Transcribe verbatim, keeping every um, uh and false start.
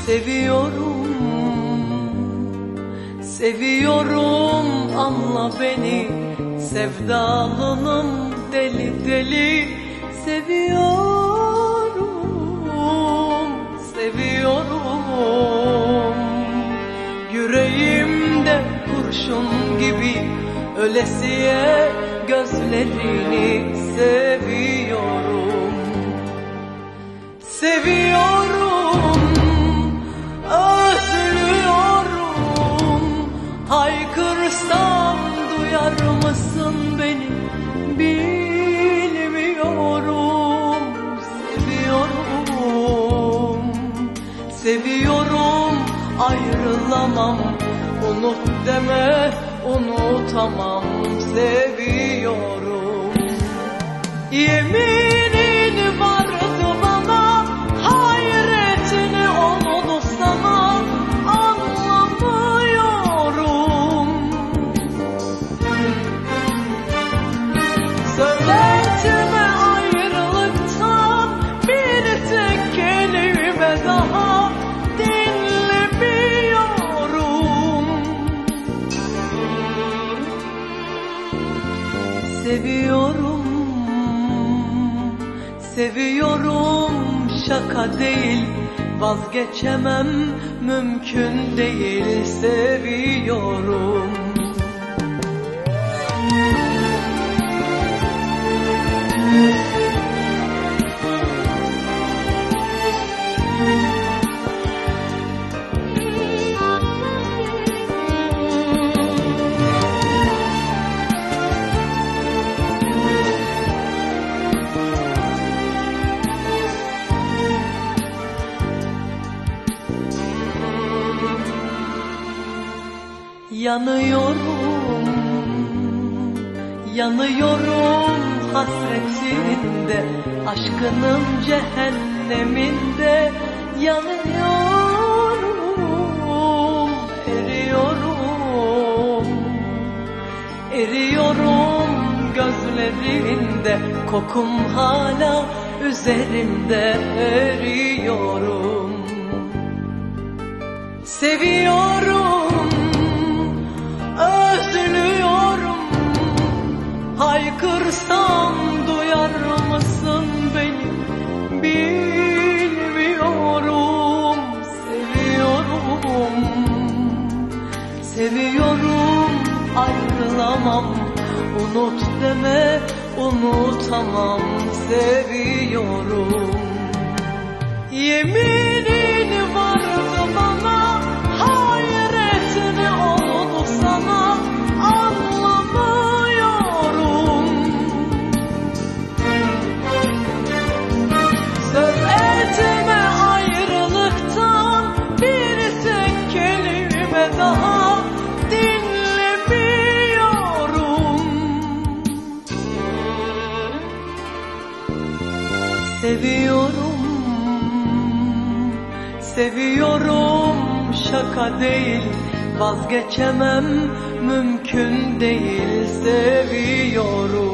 Seviyorum, seviyorum, anla beni. Sevdalınım deli deli. Seviyorum, seviyorum. Yüreğimde kurşun gibi ölesiye gözlerini seviyorum. Seviyorum, özlüyorum. Haykırsam duyar mısın beni bilmiyorum. Seviyorum, seviyorum, ayrılamam. Unut deme, unutamam. Seviyorum. Yeminin vardı bana, hayretini oldu sana. Anlamıyorum. Söyletme ayrılıktan bir tek kelime daha. Dinlemiyorum. Seviyorum, seviyorum, şaka değil. Vazgeçemem, mümkün değil. Seviyorum. Yanıyorum, yanıyorum hasretinde, aşkının cehenneminde. Yanıyorum, eriyorum, eriyorum gözlerinde. Kokun hala üzerimde, eriyorum. Seviyorum, özlüyorum. Haykırsam duyar mısın beni bilmiyorum. Seviyorum, seviyorum, ayrılamam. Unut deme, unutamam. Seviyorum. Yeminin vardı bana, hayretini oldu sana. Anlamıyorum. Söz etme ayrılıktan bir tek kelime daha. Dinlemiyorum. Seviyorum, seviyorum, şaka değil. Vazgeçemem, mümkün değil. Seviyorum.